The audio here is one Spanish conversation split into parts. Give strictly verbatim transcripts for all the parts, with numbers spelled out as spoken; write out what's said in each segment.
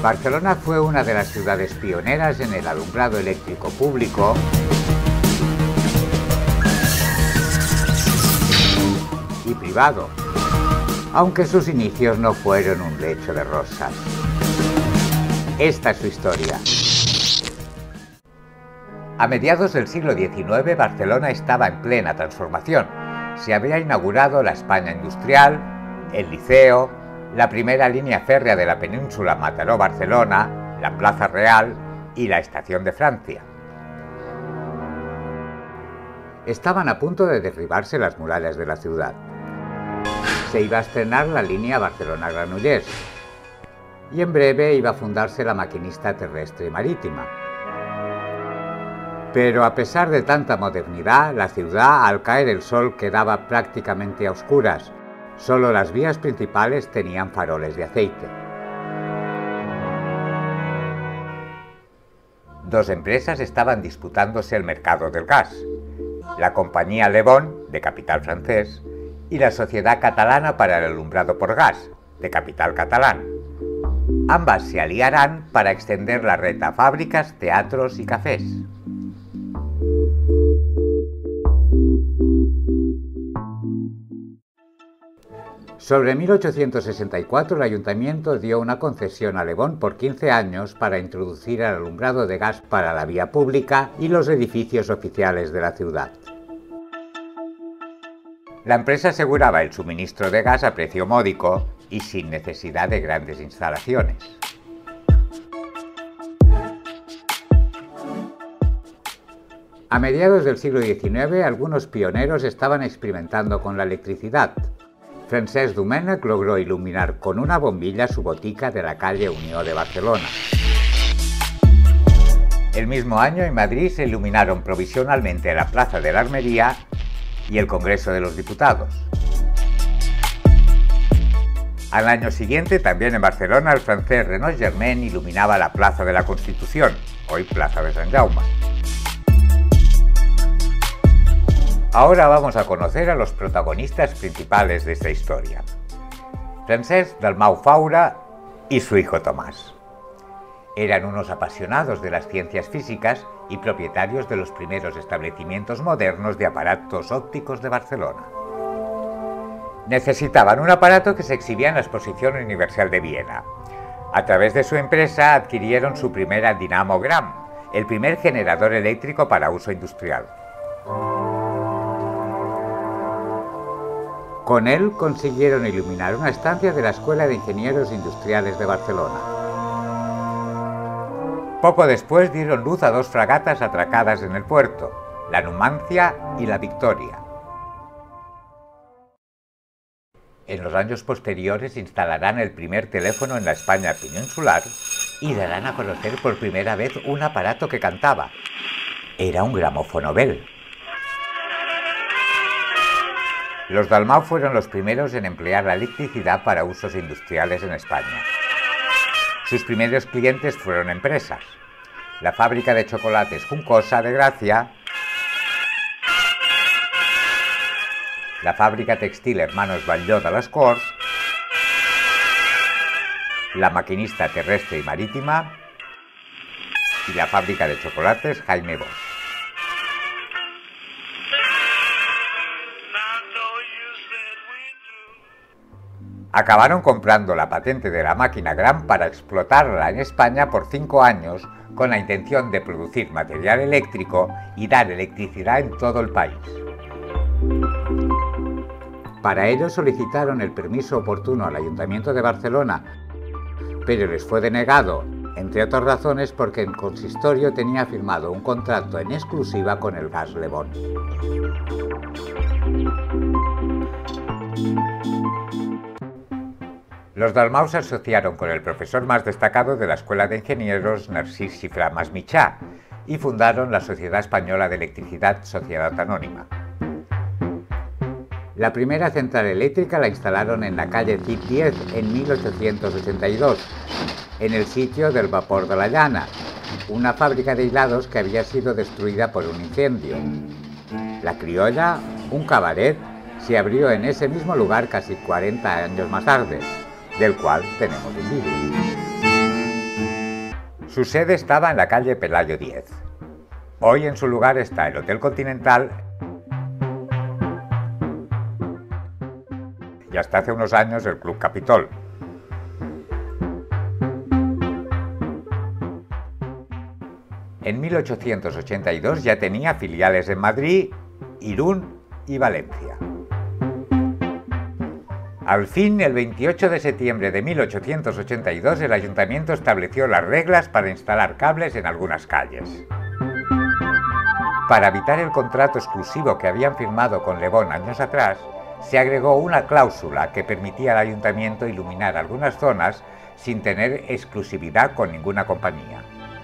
Barcelona fue una de las ciudades pioneras en el alumbrado eléctrico público y privado, aunque sus inicios no fueron un lecho de rosas. Esta es su historia. A mediados del siglo diecinueve, Barcelona estaba en plena transformación. Se había inaugurado la España industrial, el Liceo, la primera línea férrea de la península Mataró-Barcelona, la Plaza Real y la Estación de Francia. Estaban a punto de derribarse las murallas de la ciudad. Se iba a estrenar la línea Barcelona-Granollers y en breve iba a fundarse la maquinista terrestre y marítima. Pero a pesar de tanta modernidad, la ciudad, al caer el sol, quedaba prácticamente a oscuras. Solo las vías principales tenían faroles de aceite. Dos empresas estaban disputándose el mercado del gas: la compañía Le Bon, de capital francés, y la Sociedad Catalana para el Alumbrado por Gas, de capital catalán. Ambas se aliarán para extender la red a fábricas, teatros y cafés. Sobre mil ochocientos sesenta y cuatro, el ayuntamiento dio una concesión a Le Bon por quince años para introducir el alumbrado de gas para la vía pública y los edificios oficiales de la ciudad. La empresa aseguraba el suministro de gas a precio módico y sin necesidad de grandes instalaciones. A mediados del siglo diecinueve, algunos pioneros estaban experimentando con la electricidad. Francesc Domènech logró iluminar con una bombilla su botica de la calle Unió de Barcelona. El mismo año, en Madrid, se iluminaron provisionalmente la Plaza de la Armería y el Congreso de los Diputados. Al año siguiente, también en Barcelona, el francés Renaud Germain iluminaba la Plaza de la Constitución, hoy Plaza de Sant Jaume. Ahora vamos a conocer a los protagonistas principales de esta historia: Francesc Dalmau Faura y su hijo Tomás. Eran unos apasionados de las ciencias físicas y propietarios de los primeros establecimientos modernos de aparatos ópticos de Barcelona. Necesitaban un aparato que se exhibía en la Exposición Universal de Viena. A través de su empresa adquirieron su primera Dynamogram, el primer generador eléctrico para uso industrial. Con él consiguieron iluminar una estancia de la Escuela de Ingenieros Industriales de Barcelona. Poco después dieron luz a dos fragatas atracadas en el puerto, la Numancia y la Victoria. En los años posteriores instalarán el primer teléfono en la España peninsular y darán a conocer por primera vez un aparato que cantaba. Era un gramófono Bell. Los Dalmau fueron los primeros en emplear la electricidad para usos industriales en España. Sus primeros clientes fueron empresas: la fábrica de chocolates Juncosa de Gracia, la fábrica textil Hermanos Batlló de les Corts, la maquinista terrestre y marítima y la fábrica de chocolates Jaime Bosch. Acabaron comprando la patente de la máquina Gram para explotarla en España por cinco años con la intención de producir material eléctrico y dar electricidad en todo el país. Para ello solicitaron el permiso oportuno al Ayuntamiento de Barcelona, pero les fue denegado, entre otras razones porque el consistorio tenía firmado un contrato en exclusiva con el Gas Le Bon. Los Dalmau se asociaron con el profesor más destacado de la Escuela de Ingenieros, Narcís Xifrà Masmitxà, y fundaron la Sociedad Española de Electricidad, Sociedad Anónima. La primera central eléctrica la instalaron en la calle Cid diez en mil ochocientos ochenta y dos, en el sitio del Vapor de la Llana, una fábrica de hilados que había sido destruida por un incendio. La Criolla, un cabaret, se abrió en ese mismo lugar casi cuarenta años más tarde, del cual tenemos un vídeo. Su sede estaba en la calle Pelayo diez. Hoy en su lugar está el Hotel Continental y hasta hace unos años el Club Capitol. En mil ochocientos ochenta y dos ya tenía filiales en Madrid, Irún y Valencia. Al fin, el veintiocho de septiembre de mil ochocientos ochenta y dos, el ayuntamiento estableció las reglas para instalar cables en algunas calles. Para evitar el contrato exclusivo que habían firmado con Le Bon años atrás, se agregó una cláusula que permitía al ayuntamiento iluminar algunas zonas sin tener exclusividad con ninguna compañía.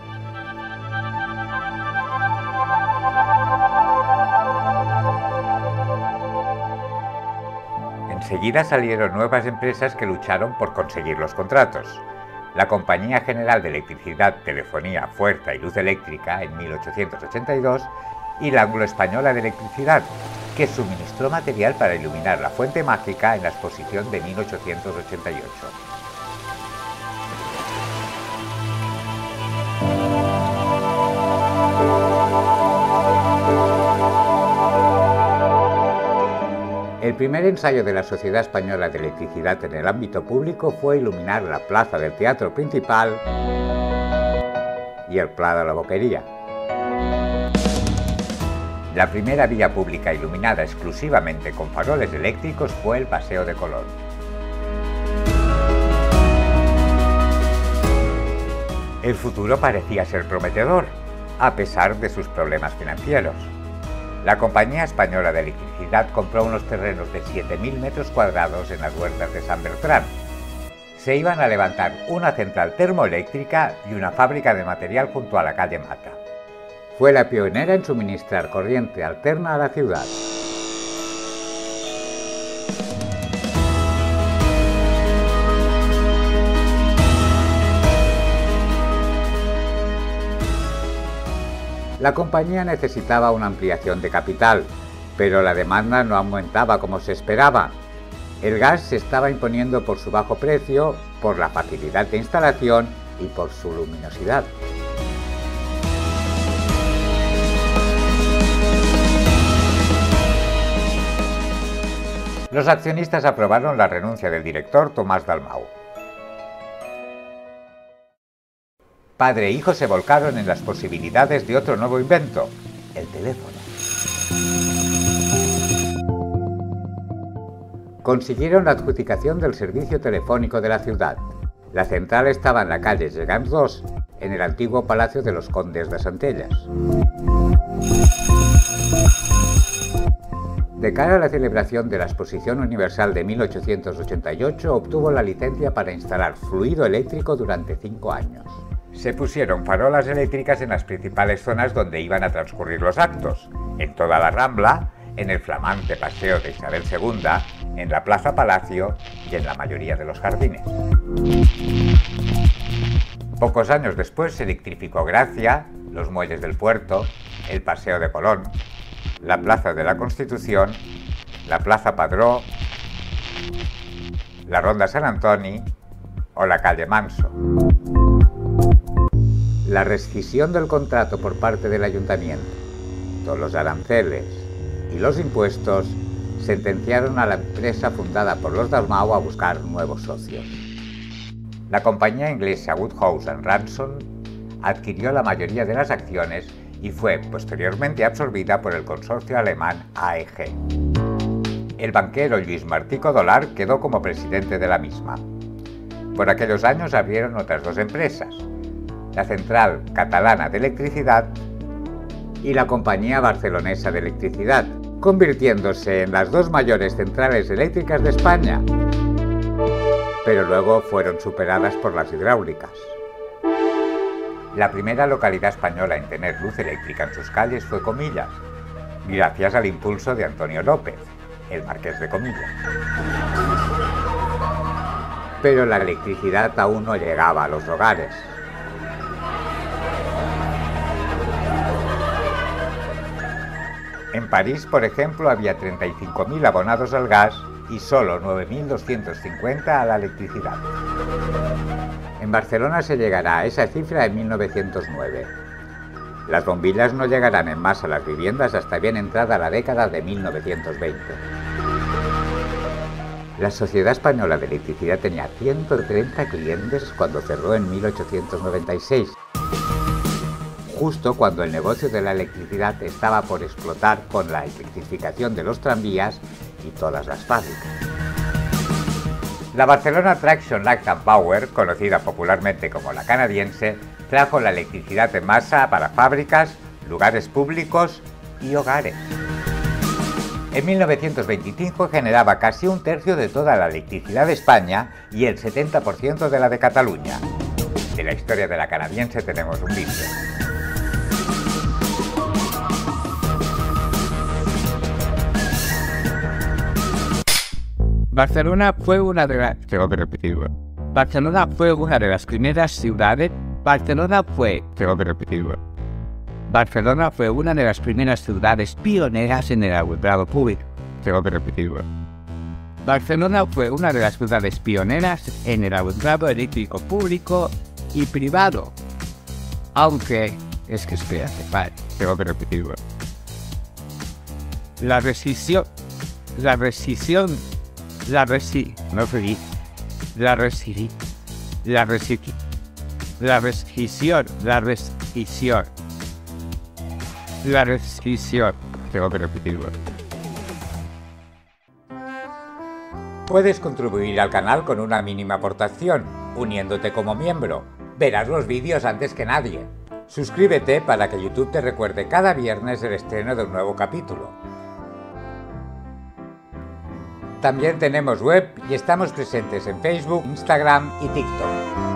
Enseguida salieron nuevas empresas que lucharon por conseguir los contratos. La Compañía General de Electricidad, Telefonía, Fuerza y Luz Eléctrica en mil ochocientos ochenta y dos y la Anglo-Española de Electricidad, que suministró material para iluminar la Fuente Mágica en la exposición de mil ochocientos ochenta y ocho. El primer ensayo de la Sociedad Española de Electricidad en el ámbito público fue iluminar la plaza del Teatro Principal y el Pla de la Boquería. La primera vía pública iluminada exclusivamente con faroles eléctricos fue el Paseo de Colón. El futuro parecía ser prometedor, a pesar de sus problemas financieros. La Compañía Española de Electricidad compró unos terrenos de siete mil metros cuadrados en las huertas de San Beltrán. Se iban a levantar una central termoeléctrica y una fábrica de material junto a la calle Mata. Fue la pionera en suministrar corriente alterna a la ciudad. La compañía necesitaba una ampliación de capital, pero la demanda no aumentaba como se esperaba. El gas se estaba imponiendo por su bajo precio, por la facilidad de instalación y por su luminosidad. Los accionistas aprobaron la renuncia del director Tomás Dalmau. Padre e hijo se volcaron en las posibilidades de otro nuevo invento, el teléfono. Consiguieron la adjudicación del servicio telefónico de la ciudad. La central estaba en la calle Gegants dos, en el antiguo Palacio de los Condes de Centelles. De cara a la celebración de la Exposición Universal de mil ochocientos ochenta y ocho, obtuvo la licencia para instalar fluido eléctrico durante cinco años. Se pusieron farolas eléctricas en las principales zonas donde iban a transcurrir los actos, en toda la Rambla, en el flamante Paseo de Isabel segunda, en la Plaza Palacio y en la mayoría de los jardines. Pocos años después se electrificó Gracia, los muelles del puerto, el Paseo de Colón, la Plaza de la Constitución, la Plaza Padró, la Ronda Sant Antoni o la calle Manso. La rescisión del contrato por parte del ayuntamiento, todos los aranceles y los impuestos sentenciaron a la empresa fundada por los Dalmau a buscar nuevos socios. La compañía inglesa Woodhouse and Ransom adquirió la mayoría de las acciones y fue posteriormente absorbida por el consorcio alemán A E G. El banquero Lluís Martí Codolar quedó como presidente de la misma. Por aquellos años abrieron otras dos empresas, la Central Catalana de Electricidad y la Compañía Barcelonesa de Electricidad, convirtiéndose en las dos mayores centrales eléctricas de España, pero luego fueron superadas por las hidráulicas. La primera localidad española en tener luz eléctrica en sus calles fue Comillas, gracias al impulso de Antonio López, el marqués de Comillas. Pero la electricidad aún no llegaba a los hogares. En París, por ejemplo, había treinta y cinco mil abonados al gas y solo nueve mil doscientos cincuenta a la electricidad. En Barcelona se llegará a esa cifra en mil novecientos nueve. Las bombillas no llegarán en masa a las viviendas hasta bien entrada la década de mil novecientos veinte. La Sociedad Española de Electricidad tenía ciento treinta clientes cuando cerró en mil ochocientos noventa y seis, justo cuando el negocio de la electricidad estaba por explotar con la electrificación de los tranvías y todas las fábricas. La Barcelona Traction Light and Power, conocida popularmente como la canadiense, trajo la electricidad en masa para fábricas, lugares públicos y hogares. En mil novecientos veinticinco generaba casi un tercio de toda la electricidad de España y el setenta por ciento de la de Cataluña. De la historia de la canadiense tenemos un vídeo. Barcelona fue una de las... Tengo que repetirlo. Barcelona fue una de las primeras ciudades... Barcelona fue... Tengo que repetirlo. Barcelona fue una de las primeras ciudades pioneras en el alumbrado público. Tengo que repetirlo. Barcelona fue una de las ciudades pioneras en el alumbrado eléctrico público y privado. Aunque... Es que espérate, vale. Tengo que repetirlo. La rescisión... La rescisión... La resi... No fui. La resi... La resi... La rescisión... La rescisión... La rescisión... Tengo que repetirlo. Puedes contribuir al canal con una mínima aportación, uniéndote como miembro. Verás los vídeos antes que nadie. Suscríbete para que YouTube te recuerde cada viernes el estreno de un nuevo capítulo. También tenemos web y estamos presentes en Facebook, Instagram y TikTok.